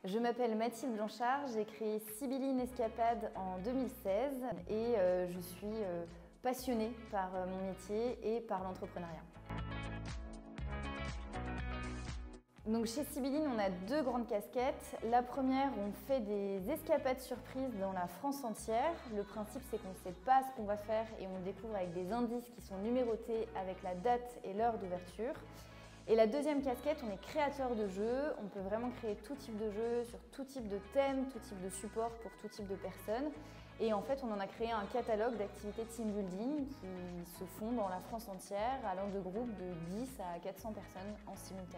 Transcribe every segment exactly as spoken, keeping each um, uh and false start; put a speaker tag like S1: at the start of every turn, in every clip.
S1: Je m'appelle Mathilde Blanchard, j'ai créé Sibylline Escapade en deux mille seize et euh, je suis euh, passionnée par euh, mon métier et par l'entrepreneuriat. Donc chez Sibylline, on a deux grandes casquettes. La première, on fait des escapades surprises dans la France entière. Le principe, c'est qu'on ne sait pas ce qu'on va faire et on découvre avec des indices qui sont numérotés avec la date et l'heure d'ouverture. Et la deuxième casquette, on est créateur de jeux. On peut vraiment créer tout type de jeux, sur tout type de thème, tout type de support pour tout type de personnes. Et en fait, on en a créé un catalogue d'activités team building qui se font dans la France entière, allant de groupes de dix à quatre cents personnes en simultané.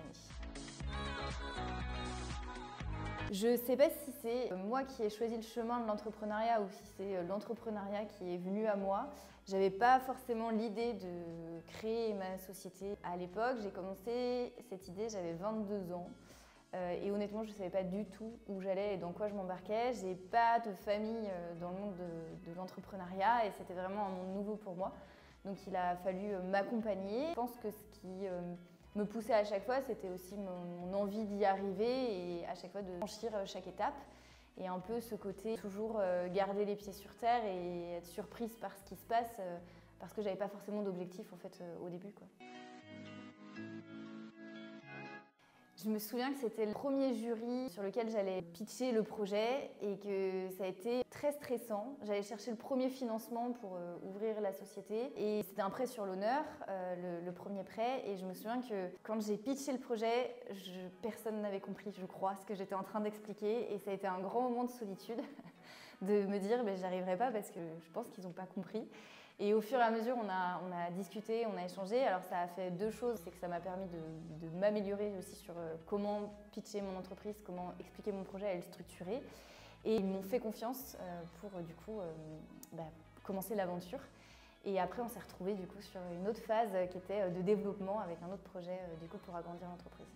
S1: Je ne sais pas si c'est moi qui ai choisi le chemin de l'entrepreneuriat ou si c'est l'entrepreneuriat qui est venu à moi. J'avais pas forcément l'idée de créer ma société à l'époque. J'ai commencé cette idée, j'avais vingt-deux ans. Euh, et honnêtement, je ne savais pas du tout où j'allais et dans quoi je m'embarquais. J'ai pas de famille dans le monde de, de l'entrepreneuriat et c'était vraiment un monde nouveau pour moi. Donc il a fallu m'accompagner. Je pense que ce qui euh, me poussait à chaque fois, c'était aussi mon, mon envie d'y arriver et à chaque fois de franchir chaque étape. Et un peu ce côté toujours garder les pieds sur terre et être surprise par ce qui se passe parce que j'avais pas forcément d'objectif en fait au début, quoi. Je me souviens que c'était le premier jury sur lequel j'allais pitcher le projet et que ça a été très stressant. J'allais chercher le premier financement pour euh, ouvrir la société et c'était un prêt sur l'honneur, euh, le, le premier prêt. Et je me souviens que quand j'ai pitché le projet, je, personne n'avait compris, je crois, ce que j'étais en train d'expliquer. Et ça a été un grand moment de solitude de me dire ben, « j'y arriverai pas parce que je pense qu'ils n'ont pas compris ». Et au fur et à mesure, on a, on a discuté, on a échangé. Alors ça a fait deux choses, c'est que ça m'a permis de, de m'améliorer aussi sur comment pitcher mon entreprise, comment expliquer mon projet et le structurer. Et ils m'ont fait confiance pour du coup bah, commencer l'aventure. Et après, on s'est retrouvés du coup sur une autre phase qui était de développement avec un autre projet du coup pour agrandir l'entreprise.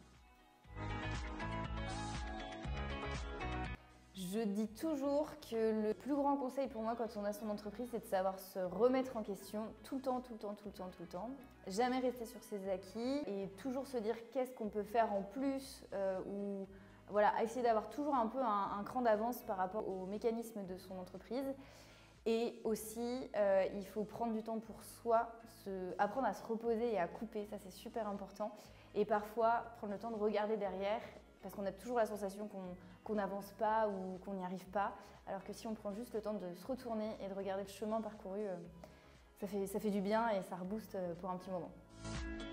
S1: Je dis toujours que le plus grand conseil pour moi quand on a son entreprise, c'est de savoir se remettre en question tout le temps, tout le temps, tout le temps, tout le temps. Jamais rester sur ses acquis et toujours se dire qu'est-ce qu'on peut faire en plus euh, ou voilà, essayer d'avoir toujours un peu un, un cran d'avance par rapport au mécanisme de son entreprise. Et aussi, euh, il faut prendre du temps pour soi, se, apprendre à se reposer et à couper, ça c'est super important. Et parfois, prendre le temps de regarder derrière, parce qu'on a toujours la sensation qu'on qu'on n'avance pas ou qu'on n'y arrive pas. Alors que si on prend juste le temps de se retourner et de regarder le chemin parcouru, euh, ça fait, ça fait du bien et ça rebooste pour un petit moment.